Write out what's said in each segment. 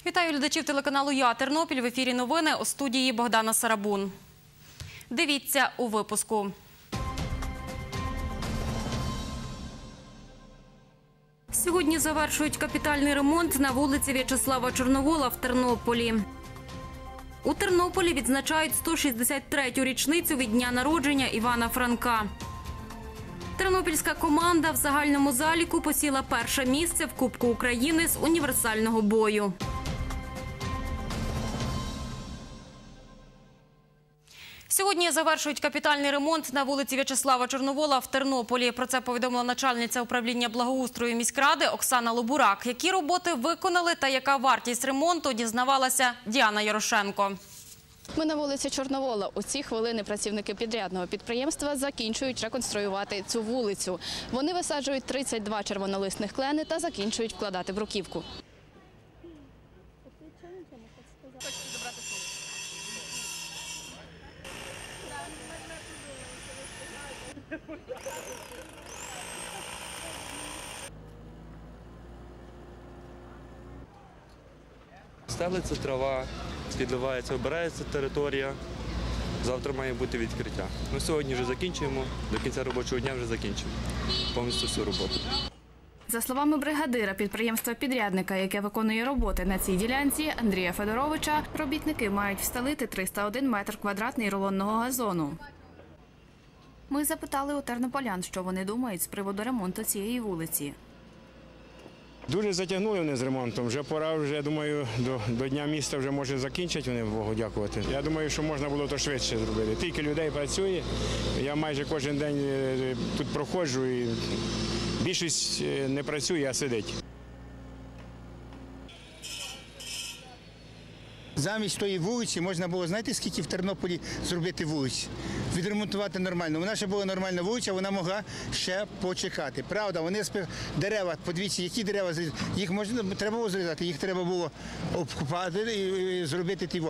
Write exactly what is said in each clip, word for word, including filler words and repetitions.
Вітаю глядачів телеканалу «Я Тернопіль». В ефірі новини, у студії Богдана Сарабун. Дивіться у випуску. Сьогодні завершують капітальний ремонт на вулиці В'ячеслава Чорновола в Тернополі. У Тернополі відзначають сто шістдесят третю річницю від дня народження Івана Франка. Тернопільська команда в загальному заліку посіла перше місце в Кубку України з універсального бою. Сьогодні завершують капітальний ремонт на вулиці В'ячеслава Чорновола в Тернополі. Про це повідомила начальниця управління благоустрою міськради Оксана Лобурак. Які роботи виконали та яка вартість ремонту, дізнавалася Діана Ярошенко. Ми на вулиці Чорновола. У ці хвилини працівники підрядного підприємства закінчують реконструювати цю вулицю. Вони висаджують тридцять два червонолисних клени та закінчують вкладати бруківку. Стелиться трава, підливається, обирається територія. Завтра має бути відкриття. Ми сьогодні вже закінчуємо, до кінця робочого дня вже закінчимо повністю всю роботу. За словами бригадира підприємства-підрядника, яке виконує роботи на цій ділянці, Андрія Федоровича, робітники мають встелити триста один метр квадратний рулонного газону. Ми запитали у тернополян, що вони думають з приводу ремонту цієї вулиці. Дуже затягнули вони з ремонтом. Вже пора, вже, думаю, до, до Дня міста вже може закінчити, вони Богу дякувати. Я думаю, що можна було то швидше зробити. Тільки людей працює. Я майже кожен день тут проходжу і більшість не працює, а сидить. Замість тої вулиці можна було, знаєте, скільки в Тернополі зробити вулиць? Відремонтувати нормально. Вона ще була нормальна вулиця, вона могла ще почекати. Правда, вони дерева, подивіться, які дерева зрізати. Їх можна, треба було зрізати, їх треба було обкупати і зробити ті.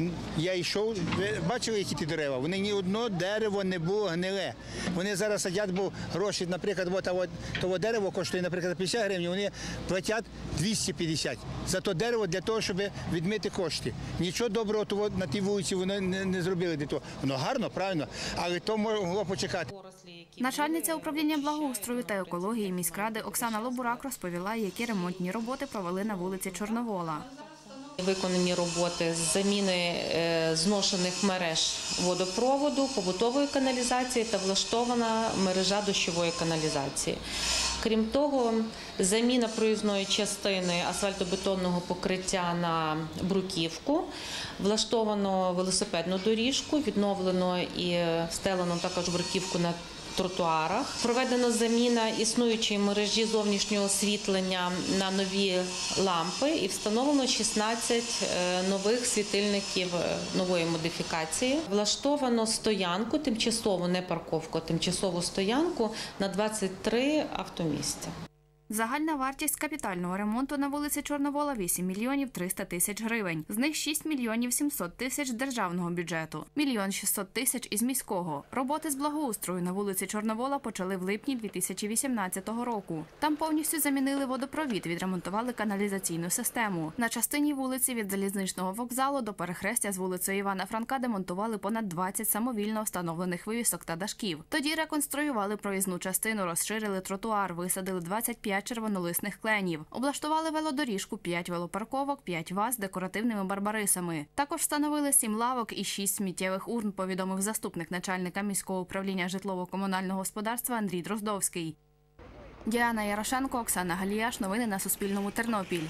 Я йшов, ви бачили, які ті дерева? Вони ні одного дерева не було гниле. Вони зараз садять, бо гроші, наприклад, от, от, того дерево коштує, наприклад, п'ятдесят гривень, вони платять двісті п'ятдесят за то дерево для того, щоб відмити кошти. Нічого доброго того на тій вулиці вони не, не зробили для того. Воно гарно, правильно, але то могло почекати. Начальниця управління благоустрою та екології міськради Оксана Лобурак розповіла, які ремонтні роботи провели на вулиці Чорновола. Виконані роботи з заміни зношених мереж водопроводу, побутової каналізації та влаштована мережа дощової каналізації. Крім того, заміна проїзної частини асфальтобетонного покриття на бруківку, влаштовано велосипедну доріжку, відновлено і стелено також бруківку на тротуарах. Проведена заміна існуючої мережі зовнішнього освітлення на нові лампи і встановлено шістнадцять нових світильників нової модифікації. Влаштовано стоянку, тимчасову, не парковку, а тимчасову стоянку на двадцять три автомісця. Загальна вартість капітального ремонту на вулиці Чорновола – вісім мільйонів триста тисяч гривень. З них шість мільйонів сімсот тисяч – державного бюджету, мільйон шістсот тисяч – із міського. Роботи з благоустрою на вулиці Чорновола почали в липні дві тисячі вісімнадцятого року. Там повністю замінили водопровід, відремонтували каналізаційну систему. На частині вулиці від залізничного вокзалу до перехрестя з вулицею Івана Франка демонтували понад двадцять самовільно встановлених вивісок та дашків. Тоді реконструювали проїзну частину, розширили тротуар, висадили двадцять п'ять червонолисних кленів. Облаштували велодоріжку, п'ять велопарковок, п'ять ваз з декоративними барбарисами. Також встановили сім лавок і шість сміттєвих урн, повідомив заступник начальника міського управління житлово-комунального господарства Андрій Дроздовський. Діана Ярошенко, Оксана Галіяш. Новини на Суспільному. Тернопіль.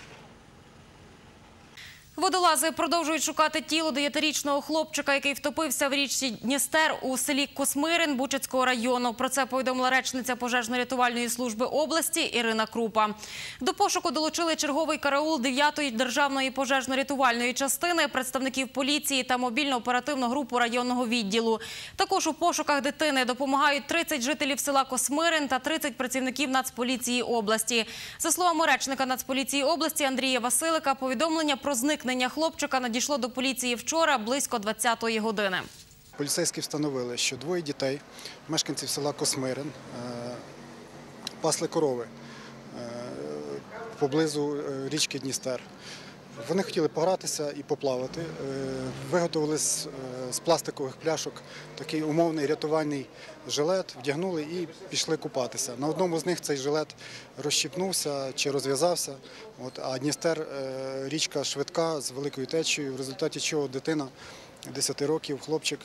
Водолази продовжують шукати тіло дев'ятирічного хлопчика, який втопився в річці Дністер у селі Космирин Бучацького району. Про це повідомила речниця пожежно-рятувальної служби області Ірина Крупа. До пошуку долучили черговий караул дев'ятої державної пожежно-рятувальної частини, представників поліції та мобільно-оперативну групу районного відділу. Також у пошуках дитини допомагають тридцять жителів села Космирин та тридцять працівників Нацполіції області. За словами речника Нацполіції області Андрія Василика, повідомлення про зникнення хлопчика надійшло до поліції вчора близько двадцятої години. Поліцейські встановили, що двоє дітей, мешканців села Космирин, пасли корови поблизу річки Дністер. Вони хотіли погратися і поплавати. Виготовили з, з пластикових пляшок такий умовний рятувальний жилет, вдягнули і пішли купатися. На одному з них цей жилет розщіпнувся чи розв'язався, от, а Дністер – річка швидка з великою течією, в результаті чого дитина десяти років, хлопчик,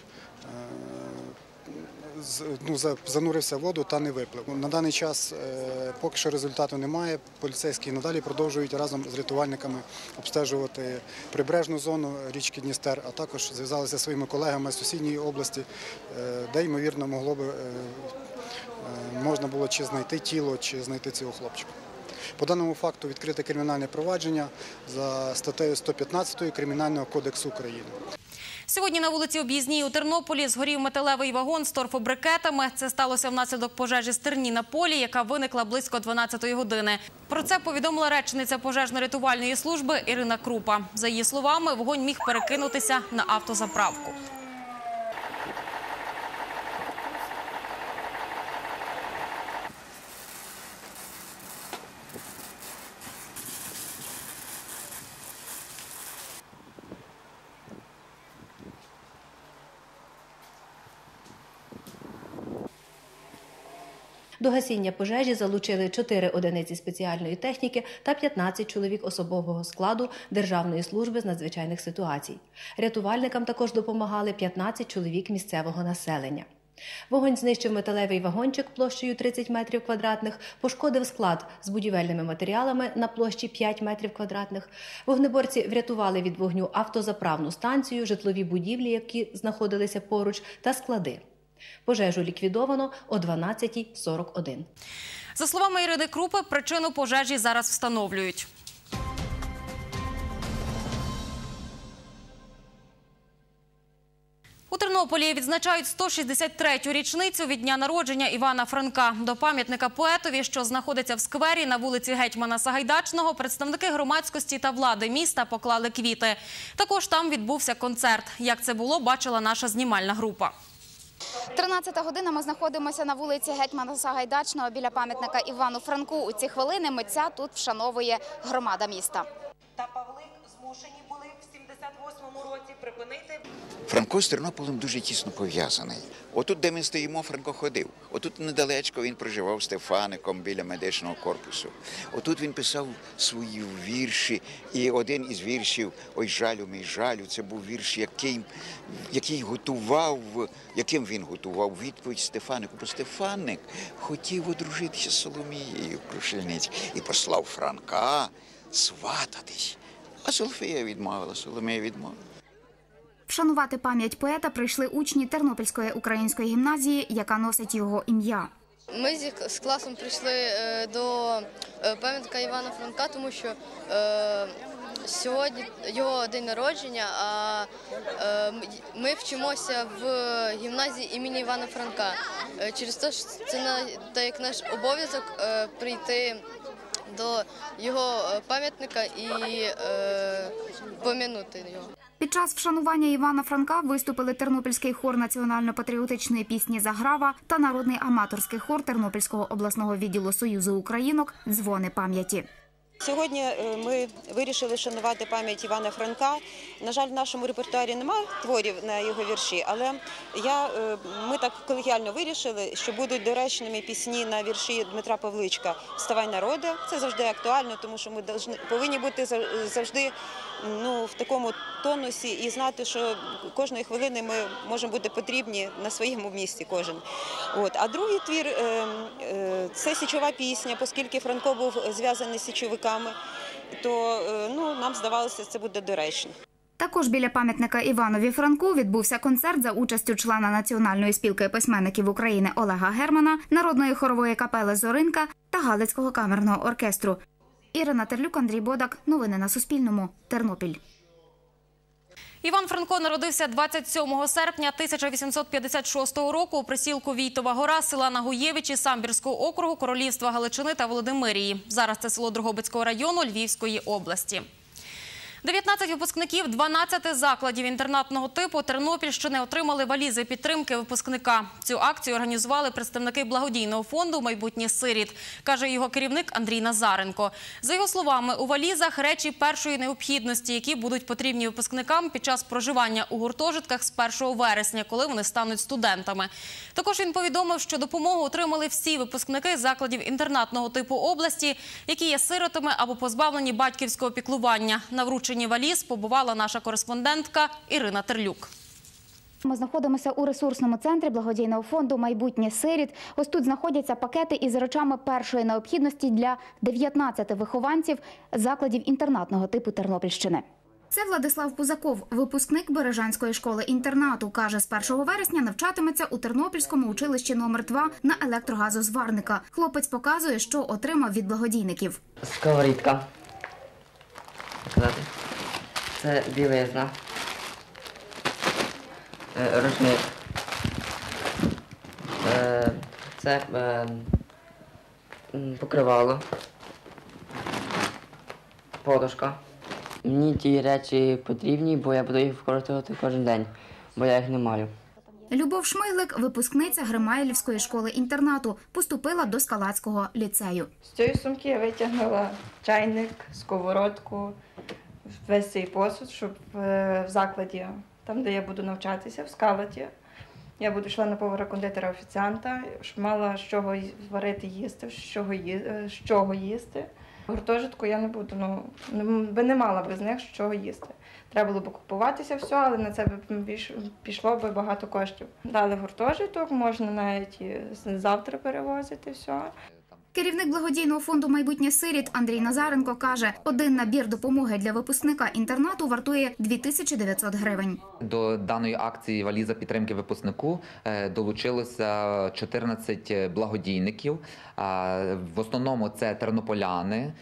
ну, занурився в воду та не виплив. На даний час поки що результату немає. Поліцейські надалі продовжують разом з рятувальниками обстежувати прибережну зону річки Дністер, а також зв'язалися зі своїми колегами з сусідньої області, де, ймовірно, могло би, можна було чи знайти тіло, чи знайти цього хлопчика. По даному факту відкрите кримінальне провадження за статтею сто п'ятнадцять Кримінального кодексу України. Сьогодні на вулиці Об'їзній у Тернополі згорів металевий вагон з торфобрикетами. Це сталося внаслідок пожежі стерні на полі, яка виникла близько дванадцятої години. Про це повідомила речниця пожежно-рятувальної служби Ірина Крупа. За її словами, вогонь міг перекинутися на автозаправку. До гасіння пожежі залучили чотири одиниці спеціальної техніки та п'ятнадцять чоловік особового складу Державної служби з надзвичайних ситуацій. Рятувальникам також допомагали п'ятнадцять чоловік місцевого населення. Вогонь знищив металевий вагончик площею тридцять метрів квадратних, пошкодив склад з будівельними матеріалами на площі п'ять метрів квадратних. Вогнеборці врятували від вогню автозаправну станцію, житлові будівлі, які знаходилися поруч, та склади. Пожежу ліквідовано о дванадцятій сорок один. За словами Ірини Крупи, причину пожежі зараз встановлюють. У Тернополі відзначають сто шістдесят третю річницю від дня народження Івана Франка. До пам'ятника поетові, що знаходиться в сквері на вулиці Гетьмана Сагайдачного, представники громадськості та влади міста поклали квіти. Також там відбувся концерт. Як це було, бачила наша знімальна група. тринадцята година, ми знаходимося на вулиці Гетьмана Сагайдачного біля пам'ятника Івану Франку. У ці хвилини митця тут вшановує громада міста. Та Павлик змушені були в сімдесят восьмому році припинити. Франко з Тернополем дуже тісно пов'язаний. Отут, де ми стоїмо, Франко ходив. Отут недалечко він проживав Стефаником біля медичного корпусу. Отут він писав свої вірші. І один із віршів «Ой, жалю, мій жалю» – це був вірш, який, який готував, яким він готував відповідь Стефанику. Бо Стефаник хотів одружитися з Соломією Крушельницькою і послав Франка свататись. А Соломія відмовила, Соломія відмовила. Вшанувати пам'ять поета прийшли учні Тернопільської української гімназії, яка носить його ім'я. Ми з класом прийшли до пам'ятника Івана Франка, тому що е, сьогодні його день народження, а е, ми вчимося в гімназії імені Івана Франка. Через те, що це так як наш обов'язок е, прийти до його пам'ятника і е, пом'янути його. Під час вшанування Івана Франка виступили Тернопільський хор національно-патріотичної пісні «Заграва» та народний аматорський хор Тернопільського обласного відділу Союзу українок «Дзвони пам'яті». Сьогодні ми вирішили шанувати пам'ять Івана Франка. На жаль, в нашому репертуарі немає творів на його вірші, але я, ми так колегіально вирішили, що будуть доречними пісні на вірші Дмитра Павличка «Вставай, народе». Це завжди актуально, тому що ми повинні бути завжди ну, в такому тонусі і знати, що кожної хвилини ми можемо бути потрібні на своєму місці кожен. От. А другий твір – це січова пісня, оскільки Франко був зв'язаний з січовиками, то ну, нам здавалося, це буде доречно. Також біля пам'ятника Іванові Франку відбувся концерт за участю члена Національної спілки письменників України Олега Германа, народної хорової капели «Зоринка» та Галицького камерного оркестру. Ірина Терлюк, Андрій Бодак. Новини на Суспільному. Тернопіль. Іван Франко народився двадцять сьомого серпня тисяча вісімсот п'ятдесят шостого року у присілку Війтова гора села Нагуєвичі Самбірського округу Королівства Галичини та Володимирії. Зараз це село Дрогобицького району Львівської області. дев'ятнадцять випускників дванадцяти закладів інтернатного типу Тернопільщини отримали валізи підтримки випускника. Цю акцію організували представники благодійного фонду «Майбутнє сиріт», каже його керівник Андрій Назаренко. За його словами, у валізах речі першої необхідності, які будуть потрібні випускникам під час проживання у гуртожитках з першого вересня, коли вони стануть студентами. Також він повідомив, що допомогу отримали всі випускники закладів інтернатного типу області, які є сиротами або позбавлені батьківського піклування. На врученні валіз побувала наша кореспондентка Ірина Терлюк. Ми знаходимося у ресурсному центрі благодійного фонду «Майбутнє сиріт». Ось тут знаходяться пакети із речами першої необхідності для дев'ятнадцяти вихованців закладів інтернатного типу Тернопільщини. Це Владислав Пузаков, випускник Бережанської школи-інтернату. Каже, з першого вересня навчатиметься у Тернопільському училищі номер два на електрогазозварника. Хлопець показує, що отримав від благодійників. Сковорідка. Це білизна. Рушник. Це покривало. Подушка. Мені ті речі потрібні, бо я буду їх використовувати кожен день, бо я їх не маю. Любов Шмиглик, випускниця Гримайлівської школи-інтернату, поступила до Скалацького ліцею. З цієї сумки я витягнула чайник, сковородку, весь цей посуд, щоб в закладі, там, де я буду навчатися, в Скалаті, я буду йшла на повара кондитера-офіціанта, щоб мала з чого варити їсти, з чого, з чого їсти. В гуртожитку я не буду, ну, би не мала без них з чого їсти. Треба було б купуватися все, але на це б пішло б багато коштів. Дали гуртожиток, можна навіть і завтра перевозити все. Керівник благодійного фонду «Майбутнє сиріт» Андрій Назаренко каже, один набір допомоги для випускника інтернату вартує дві тисячі дев'ятсот гривень. До даної акції «Валіза підтримки випускнику» долучилося чотирнадцять благодійників. В основному це тернополяни.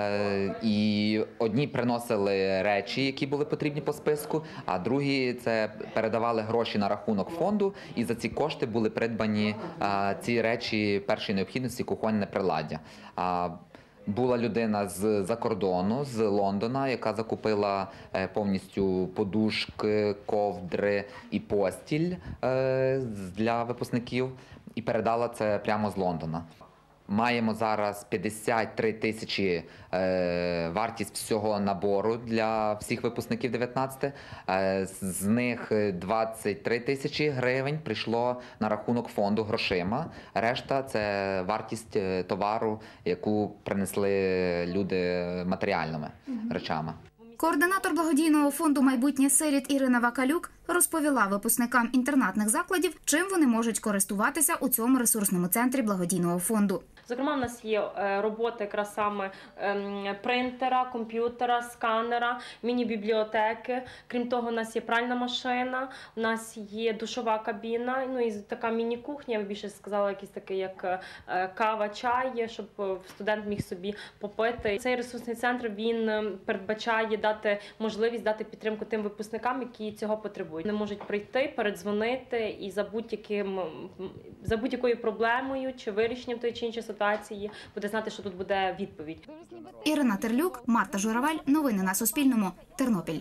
І одні приносили речі, які були потрібні по списку, а другі це передавали гроші на рахунок фонду, і за ці кошти були придбані ці речі першої необхідності, кухонне приладдя. Була людина з-за кордону, з Лондона, яка закупила повністю подушки, ковдри і постіль для випускників і передала це прямо з Лондона. Маємо зараз п'ятдесят три тисячі е, вартість всього набору для всіх випускників дев'ятнадцяти. Е, з них двадцять три тисячі гривень прийшло на рахунок фонду грошима. Решта – це вартість товару, яку принесли люди матеріальними речами. Координатор благодійного фонду «Майбутнє сиріт» Ірина Вакалюк розповіла випускникам інтернатних закладів, чим вони можуть користуватися у цьому ресурсному центрі благодійного фонду. Зокрема, в нас є роботи якраз саме принтера, комп'ютера, сканера, міні-бібліотеки. Крім того, у нас є пральна машина, у нас є душова кабіна, ну і така міні-кухня, я б більше сказала, якийсь такий як кава, чай, щоб студент міг собі попити. Цей ресурсний центр, він передбачає дати можливість дати підтримку тим випускникам, які цього потребують. Вони можуть прийти, передзвонити і за будь-яким, за будь-якою проблемою чи вирішенням тої чи іншої ситуації буде знати, що тут буде відповідь. Ірина Терлюк, Марта Журавель. Новини на Суспільному. Тернопіль.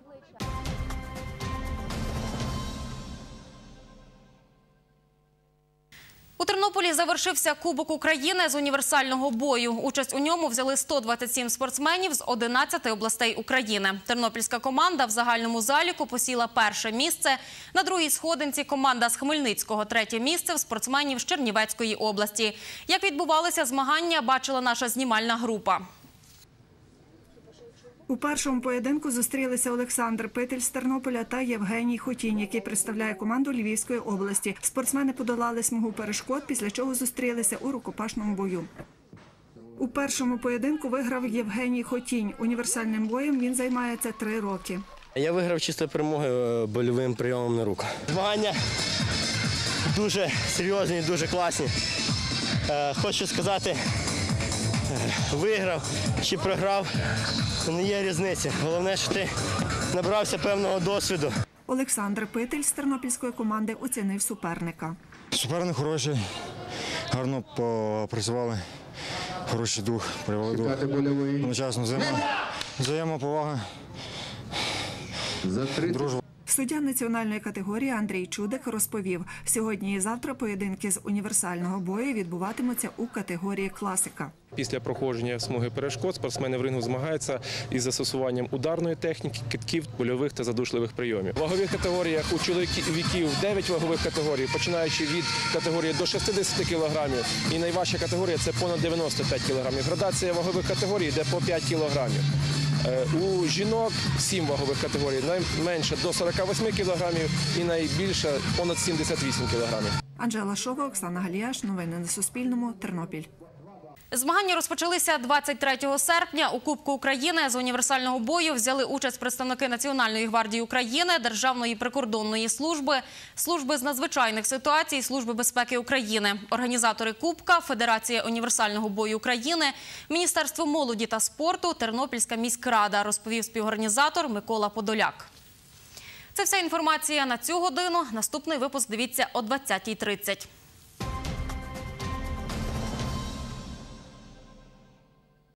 У Тернополі завершився Кубок України з універсального бою. Участь у ньому взяли сто двадцять сім спортсменів з одинадцяти областей України. Тернопільська команда в загальному заліку посіла перше місце. На другій сходинці команда з Хмельницького – третє місце в спортсменів з Чернівецької області. Як відбувалися змагання, бачила наша знімальна група. У першому поєдинку зустрілися Олександр Питель з Тернополя та Євгеній Хотінь, який представляє команду Львівської області. Спортсмени подолали смугу перешкод, після чого зустрілися у рукопашному бою. У першому поєдинку виграв Євгеній Хотінь. Універсальним боєм він займається три роки. Я виграв чисто перемогою больовим прийомом на руку. Змагання дуже серйозні, дуже класні. Хочу сказати, виграв чи програв, не є різниці. Головне, що ти набрався певного досвіду. Олександр Питель з тернопільської команди оцінив суперника. Суперник хороший, гарно попрацювали, хороший дух, привели дух. Одночасно взаємоповага, дружба. Суддя національної категорії Андрій Чудик розповів, сьогодні і завтра поєдинки з універсального бою відбуватимуться у категорії класика. Після проходження смуги перешкод спортсмени в рингу змагаються із застосуванням ударної техніки, китків, больових та задушливих прийомів. В вагових категоріях у чоловіків дев'ять вагових категорій, починаючи від категорії до шістдесят кілограмів. І найважча категорія – це понад дев'яносто п'ять кілограмів. Градація вагових категорій йде по п'ять кілограмів. У жінок сім вагових категорій, найменше до сорока восьми кілограмів і найбільше понад сімдесят вісім кілограмів. Анжела Шова, Оксана Галіяш. Новини на Суспільному. Тернопіль. Змагання розпочалися двадцять третього серпня. У Кубку України з універсального бою взяли участь представники Національної гвардії України, Державної прикордонної служби, Служби з надзвичайних ситуацій, Служби безпеки України. Організатори Кубка – Федерація універсального бою України, Міністерство молоді та спорту, Тернопільська міськрада, розповів співорганізатор Микола Подоляк. Це вся інформація на цю годину. Наступний випуск дивіться о двадцятій тридцять.